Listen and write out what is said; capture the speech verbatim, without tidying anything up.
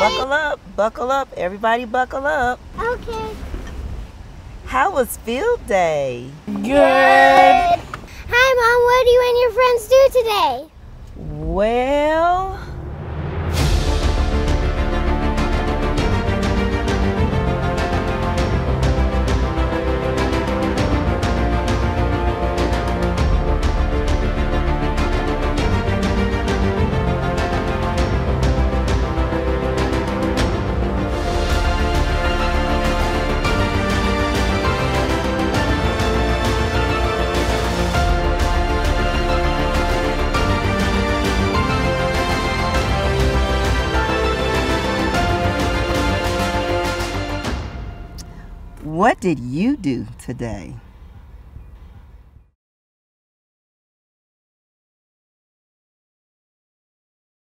buckle up, buckle up. Everybody buckle up. Okay. How was field day? Good. Hi, Mom. What do you and your friends do today? Well... What did you do today?